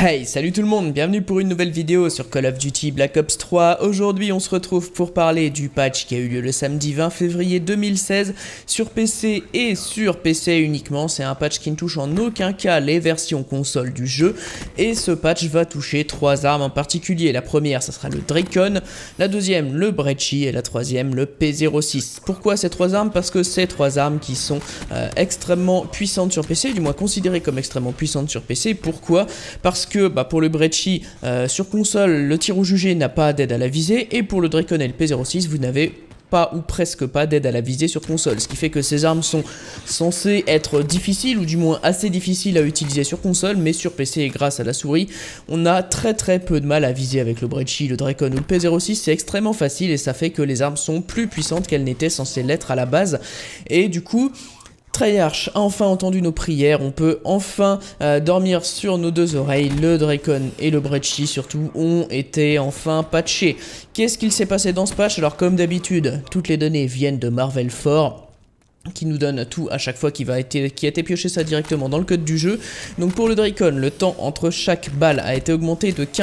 Hey, salut tout le monde, bienvenue pour une nouvelle vidéo sur Call of Duty Black Ops 3. Aujourd'hui on se retrouve pour parler du patch qui a eu lieu le samedi 20 février 2016 sur PC et sur PC uniquement. C'est un patch qui ne touche en aucun cas les versions console du jeu. Et ce patch va toucher 3 armes en particulier. La première, ça sera le Drakon, la deuxième le Brecci et la troisième le P06. Pourquoi ces 3 armes? Parce que c'est 3 armes qui sont extrêmement puissantes sur PC, du moins considérées comme extrêmement puissantes sur PC. Pourquoi? Parce que pour le Brecci, sur console, le tir au jugé n'a pas d'aide à la visée, et pour le Drakon et le P06, vous n'avez pas ou presque pas d'aide à la visée sur console, ce qui fait que ces armes sont censées être difficiles, ou du moins assez difficiles à utiliser sur console, mais sur PC et grâce à la souris, on a très peu de mal à viser avec le Brecci, le Drakon ou le P06. C'est extrêmement facile et ça fait que les armes sont plus puissantes qu'elles n'étaient censées l'être à la base, et du coup Treyarch a enfin entendu nos prières, on peut enfin dormir sur nos deux oreilles. Le Drakon et le Brecci surtout ont été enfin patchés. Qu'est-ce qu'il s'est passé dans ce patch? Alors comme d'habitude, toutes les données viennent de Marvel 4, qui nous donne tout à chaque fois, qui a été pioché ça directement dans le code du jeu. Donc pour le Drakon, le temps entre chaque balle a été augmenté de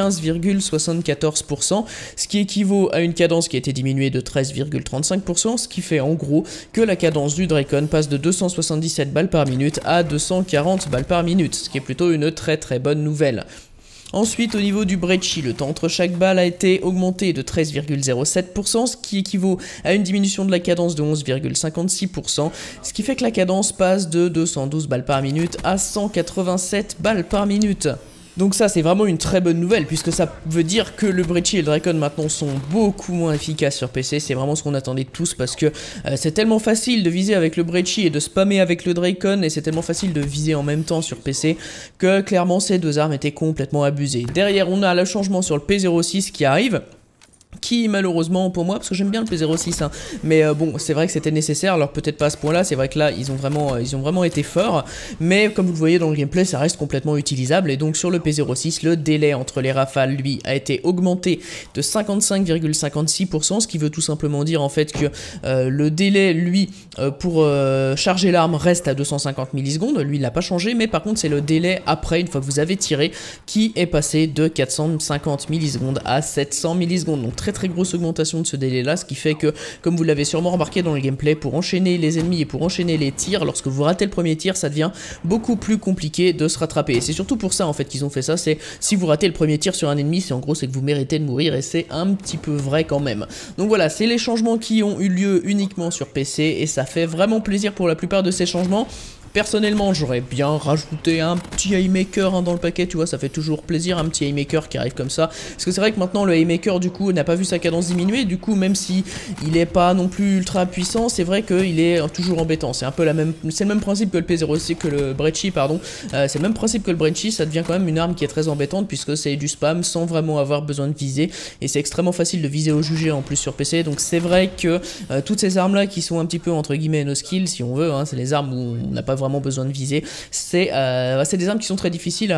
15,74%, ce qui équivaut à une cadence qui a été diminuée de 13,35%, ce qui fait en gros que la cadence du Drakon passe de 277 balles par minute à 240 balles par minute, ce qui est plutôt une très bonne nouvelle. Ensuite, au niveau du Brecci, le temps entre chaque balle a été augmenté de 13,07%, ce qui équivaut à une diminution de la cadence de 11,56%, ce qui fait que la cadence passe de 212 balles par minute à 187 balles par minute. Donc ça, c'est vraiment une très bonne nouvelle, puisque ça veut dire que le Brecci et le Drakon maintenant sont beaucoup moins efficaces sur PC. C'est vraiment ce qu'on attendait tous, parce que c'est tellement facile de viser avec le Brecci et de spammer avec le Drakon, et c'est tellement facile de viser en même temps sur PC, que clairement ces deux armes étaient complètement abusées. Derrière, on a le changement sur le P06 qui arrive, qui malheureusement pour moi, parce que j'aime bien le P06 hein, mais bon, c'est vrai que c'était nécessaire, alors peut-être pas à ce point là, c'est vrai que là ils ont vraiment été forts, mais comme vous le voyez dans le gameplay, ça reste complètement utilisable. Et donc sur le P06, le délai entre les rafales lui a été augmenté de 55,56%, ce qui veut tout simplement dire en fait que le délai lui pour charger l'arme reste à 250 millisecondes, lui il n'a pas changé, mais par contre c'est le délai après, une fois que vous avez tiré, qui est passé de 450 millisecondes à 700 millisecondes. Donc très grosse augmentation de ce délai là, ce qui fait que, comme vous l'avez sûrement remarqué dans le gameplay, pour enchaîner les ennemis et pour enchaîner les tirs, lorsque vous ratez le premier tir, ça devient beaucoup plus compliqué de se rattraper. Et c'est surtout pour ça en fait qu'ils ont fait ça, c'est si vous ratez le premier tir sur un ennemi, c'est en gros c'est que vous méritez de mourir, et c'est un petit peu vrai quand même. Donc voilà, c'est les changements qui ont eu lieu uniquement sur PC, et ça fait vraiment plaisir pour la plupart de ces changements. Personnellement, j'aurais bien rajouté un petit haymaker hein, dans le paquet, tu vois, ça fait toujours plaisir, un petit haymaker qui arrive comme ça. Parce que c'est vrai que maintenant, le haymaker, du coup, n'a pas vu sa cadence diminuer, du coup, même si il est pas non plus ultra puissant, c'est vrai qu'il est toujours embêtant. C'est un peu c'est le même principe que le P06, que le Brecci, pardon. C'est le même principe que le Brecci, ça devient quand même une arme qui est très embêtante, puisque c'est du spam sans vraiment avoir besoin de viser, et c'est extrêmement facile de viser au jugé en plus sur PC. Donc c'est vrai que toutes ces armes-là qui sont un petit peu entre guillemets no skill, si on veut, hein, c'est les armes où on n'a pas vraiment besoin de viser, c'est des armes qui sont très difficiles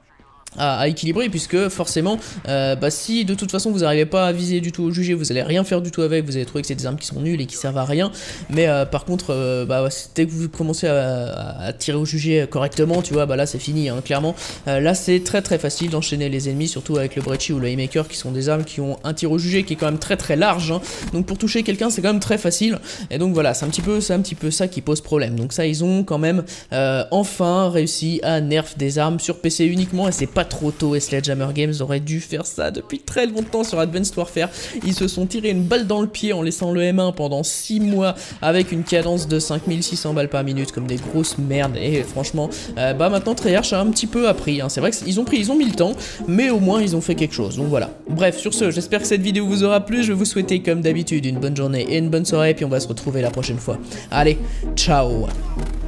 à équilibrer, puisque forcément si de toute façon vous n'arrivez pas à viser du tout au jugé, vous allez rien faire du tout avec, vous allez trouver que c'est des armes qui sont nulles et qui servent à rien. Mais par contre dès que vous commencez à tirer au jugé correctement, tu vois, là c'est fini hein, clairement. Là c'est très facile d'enchaîner les ennemis, surtout avec le Brecci ou le haymaker, qui sont des armes qui ont un tir au jugé qui est quand même très large hein. Donc pour toucher quelqu'un c'est quand même très facile, et donc voilà, c'est un petit peu ça qui pose problème. Donc ça, ils ont quand même enfin réussi à nerf des armes sur PC uniquement, et c'est pas trop tôt, et Sledgehammer Games aurait dû faire ça depuis très longtemps sur Advanced Warfare. Ils se sont tiré une balle dans le pied en laissant le M1 pendant 6 mois avec une cadence de 5600 balles par minute comme des grosses merdes, et franchement maintenant Treyarch a un petit peu appris hein. C'est vrai qu'ils ont mis le temps, mais au moins ils ont fait quelque chose. Donc voilà, bref, sur ce, j'espère que cette vidéo vous aura plu. Je vais vous souhaiter comme d'habitude une bonne journée et une bonne soirée, et puis on va se retrouver la prochaine fois. Allez, ciao.